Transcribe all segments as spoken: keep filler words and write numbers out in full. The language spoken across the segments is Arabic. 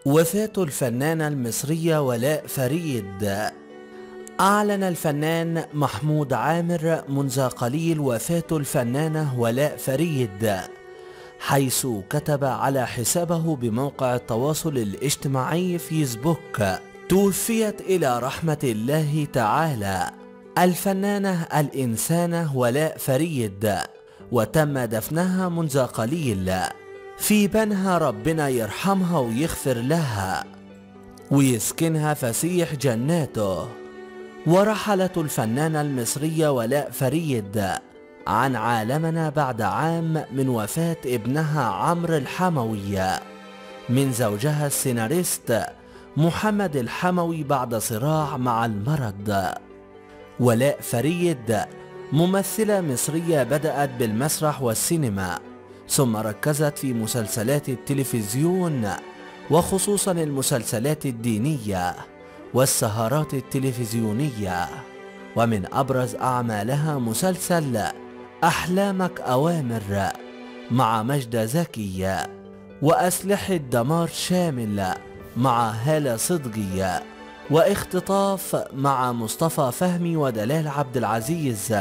وفاة الفنانة المصرية ولاء فريد. أعلن الفنان محمود عامر منذ قليل وفاة الفنانة ولاء فريد، حيث كتب على حسابه بموقع التواصل الاجتماعي فيسبوك: توفيت إلى رحمة الله تعالى الفنانة الإنسانة ولاء فريد، وتم دفنها منذ قليل في بنها. ربنا يرحمها ويغفر لها ويسكنها فسيح جناته. ورحلت الفنانة المصرية ولاء فريد عن عالمنا بعد عام من وفاة ابنها عمرو الحموي من زوجها السيناريست محمد الحموي بعد صراع مع المرض. ولاء فريد ممثلة مصرية بدأت بالمسرح والسينما، ثم ركزت في مسلسلات التلفزيون وخصوصا المسلسلات الدينية والسهرات التلفزيونية. ومن أبرز أعمالها مسلسل أحلامك أوامر مع مجدة زكي، وأسلحة دمار شامل مع هالة صدقي، واختطاف مع مصطفى فهمي ودلال عبد العزيز،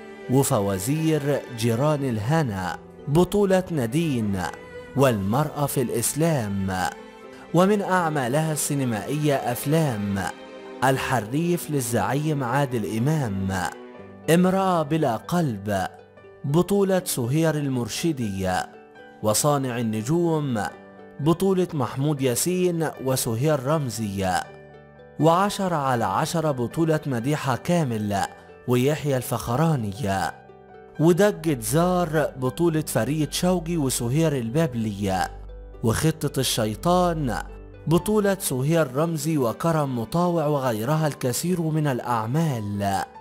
وفوازير جيران الهنا بطولة نادين، والمرأة في الإسلام. ومن أعمالها السينمائية أفلام الحريف للزعيم عادل إمام، امرأة بلا قلب بطولة سهير المرشدي، وصانع النجوم بطولة محمود ياسين وسهير رمزي، وعشرة على عشرة بطولة مديحة كامل ويحيى الفخراني، ودجة زار بطولة فريد شوقي وسهير البابلي، وخطة الشيطان بطولة سهير رمزي وكرم مطاوع، وغيرها الكثير من الأعمال.